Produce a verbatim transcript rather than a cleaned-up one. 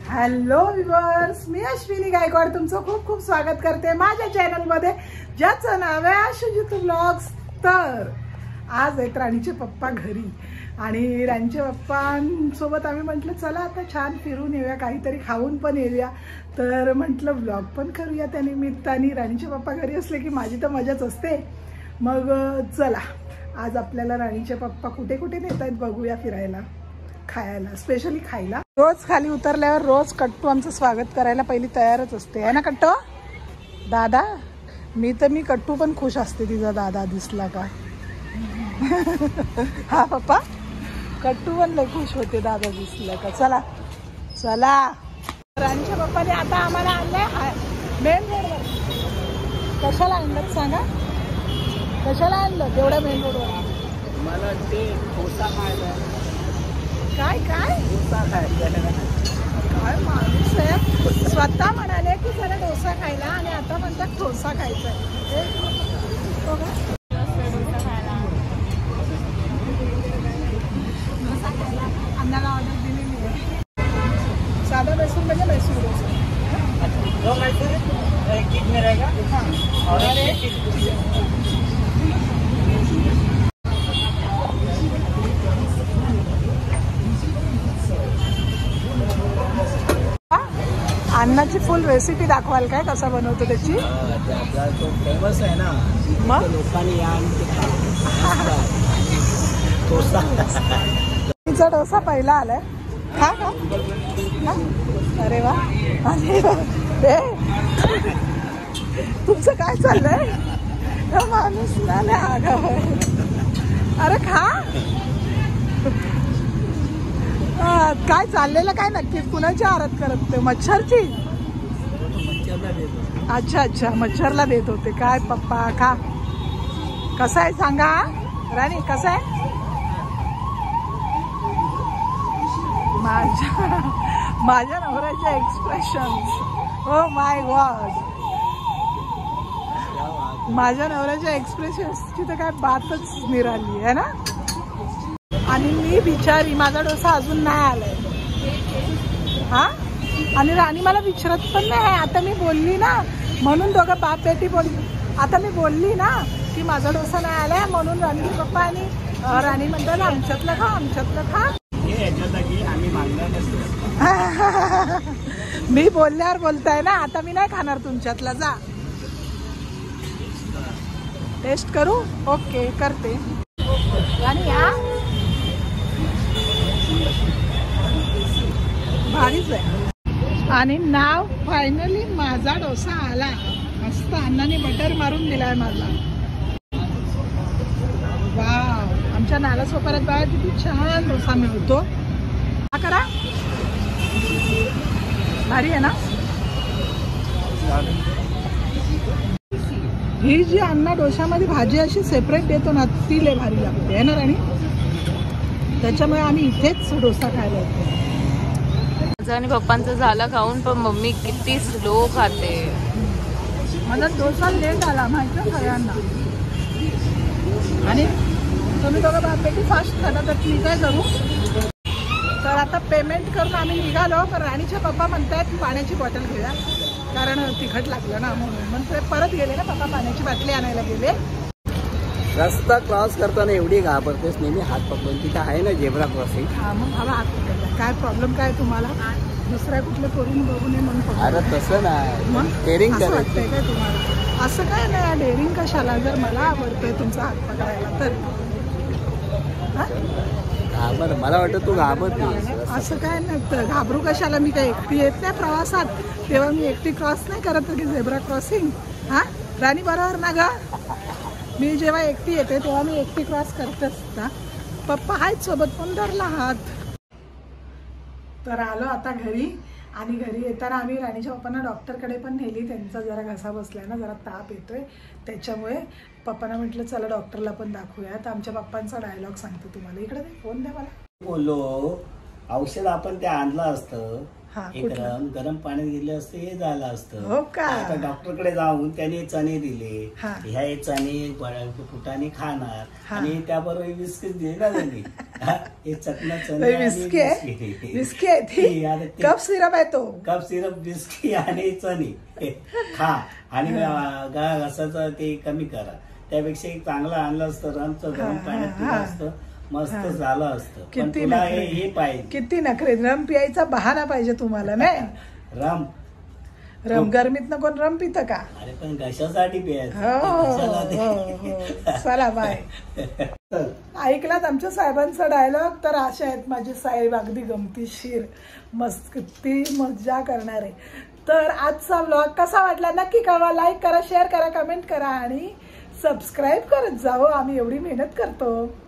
Hello viewers, मी अश्विनी गायकवाड तुमचं खूप खूप स्वागत करते माझ्या चॅनलमध्ये, ज्याचं नाव आहे आशुजित व्लॉग्स। तर आज आहेत राणीचे पप्पा घरी आणि राणीच्या पप्पांसोबत आम्ही म्हटलं चला आता छान फिरून येऊया, काहीतरी खाऊन पण येऊया। तर म्हटलं व्लॉग पण करूया त्या निमित्ताने। राणीचे पप्पा घरी असले की माझी तर मजाच असते। मग चला आज आपल्याला राणीचे पप्पा कुठे कुठे नेत आहेत बघूया फिरायला, खायला, स्पेशली खायला। रोज खाली उतरल्यावर रोज कट्टू आमचं स्वागत करायला पहिली तयारच असते, है ना कट्टू दादा? मी तर मी कट्टू पण खुश असते तिचा दादा दिसला का। हा पप्पा, कट्टू पण लय खुश होते दादा दिसला का। चला चला, राणीच्या पप्पाने आता आम्हाला आणलंय मेन रोडवर। कशाला आणलं सांगा, कशाला आणलं तेवढ्या मेन रोडवर? मला ते डोसा खायला। काय काय डोसा खायला? काय माणूस आहे, स्वतः म्हणाले की जरा डोसा खायला आणि आता म्हणतात डोसा खायचा। अन्नाला ऑर्डर दिलेली आहे साधा मैसूर म्हणजे मैसूर डोसा। दो मैसूर एक कितने रहेगा? हाँ और अन्नाची फुल रेसिपी दाखवाल काय, कसा बनवतो त्याची? तो फेमस आहे ना, मग लोकांनी तिचा डोसा पहिला आलाय, खा का? अरे वा, तुमचं काय चाललंय? माणूस ना आगाव आहे। अरे खा, काय चाललेलं काय नक्की? कुणाची आरत करत ते? मच्छरची? अच्छा अच्छा, मच्छरला देत होते काय पप्पा? खा, कसा आहे सांगा राणी, कसा आहे? माझ्या माझ्या नवऱ्याचे एक्सप्रेशन्स, ओ माय गॉड, माझ्या नवऱ्याच्या एक्सप्रेशन्सची तर काय बातच निराली आहे ना। आणि मी बिचारी, माझा डोसा अजून नाही आलाय हा, आणि राणी मला विचारत पण नाही। आता मी बोलली ना म्हणून दोघं बाप बेटी बोलली, आता मी बोलली ना की माझा डोसा नाही आलाय म्हणून राणी पप्पा आणि राणी म्हणतात आमच्यातलं खा, आमच्यातलं खा। आम्ही मागणार नसतो, मी बोलल्यावर बोलताय ना, आता मी नाही खाणार तुमच्यातला, जा टेस्ट करू। ओके करते राणी, या भारीच आहे। आणि नाव फायनली माझा डोसा आला, मस्त अन्नाने बटर मारून दिलाय मला। वाव, आमच्या नालासोपाऱ्यात बघा किती छान डोसा मिळतो। हा करा, भारी आहे ना ही जी अण्णा डोशामध्ये भाजी अशी सेपरेट देतो ना, ती लय भारी लागते आहे ना राणी। त्याच्यामुळे आम्ही इथेच डोसा खायला येतो। आणि पप्पांचं झालं खाऊन, पण मम्मी किती स्लो खाते। माझा डोसा लेट आला माहिती सगळ्यांना, आणि तुम्ही दोघं बापैकी फास्ट खाला, तर मी काय करू? तर आता पेमेंट करून आम्ही निघालो, पण राणीचे पप्पा म्हणतात पाण्याची बॉटल घेऊया, कारण तिखट लागलं ना म्हणून। मग ते परत गेले ना पप्पा, पाण्याची बाटली आणायला गेले। रस्ता क्रॉस करताना एवढी घाबरतेस नेहमी हात पकडून, तिथे आहे ना झेब्रा क्रॉसिंग। हा मग मला हात पकडला, काय प्रॉब्लेम काय तुम्हाला? दुसऱ्या कुठले करून बघू नये म्हणून? अरे तसं नाही, मग डेअरिंग असं करायचं वाटतंय काय तुम्हाला? असं काय नाही, डेअरिंग कशाला? जर मला आवडतंय तुमचा हात पकडायला तर घाबर, मला वाटतं तू घाबरतेस। असं काय नाही, घाबरू कशाला? मी काय एकटी येत नाही प्रवासात, तेव्हा मी एकटी क्रॉस नाही करत की झेब्रा क्रॉसिंग। हा राणी बरोबर ना ग? मी जेव्हा एकटी येते तेव्हा मी एकटी क्रॉस करतेच ना, पप्पा आहेत सोबत पण धरला हात। तर आलो आता घरी, आणि घरी येताना आम्ही राणीच्या पप्पांना डॉक्टरकडे पण नेली। त्यांचा जरा घसा बसलाय ना, जरा ताप येतोय, त्याच्यामुळे पप्पांना म्हटलं चला डॉक्टरला पण दाखवूया। तर आमच्या पप्पांचा डायलॉग सांगतो तुम्हाला, इकडे फोन द्या मला। बोललो औषध आपण ते आणलं असतं, हा, एक कुठलं? रम गरम पाण्यात गेले असते हे झालं असतं. हो का? आता डॉक्टरकडे जाऊन त्याने चणे दिले, हा. ह्या हे चणे फुटाने खाणार हा. आणि त्याबरोबर बिस्किट दिले ना त्यांनी. हा, हे चटणं चणे आणि विस्की आहे बिस्किट. विस्की आहे ती ती आता ती- कप सिरप आहे तो. कप सिरप बिस्किट आणि चणे हे खा आणि गा घासाचं ते कमी करा. त्यापेक्षा एक चांगलं आणलं असतं रमचं गरम हा, पाण्यात हा, पिलं हा. असतं मस्त झालं असतं. पण किती तुला नखरे. हे हे पाहिजे किती नखरे. रम पियायचा बहाना पाहिजे तुम्हाला नाही. रम. रम गरमीत कोण रम पितं का? अरे पण कशासाठी प्यायचं? हो कशासाठी? हो हो चला बाय. चल. ऐकलात आमच्या साहेबांचा डायलॉग. तर अशा आहेत माझे साहेब, अगदी गमतीशीर, मस्त किती मजा करणारे. तर आजचा व्लॉग कसा वाटला नक्की कळवा. लाईक करा, शेअर करा, कमेंट करा आणि सबस्क्राईब करत जावं. आम्ही एवढी मेहनत करतो.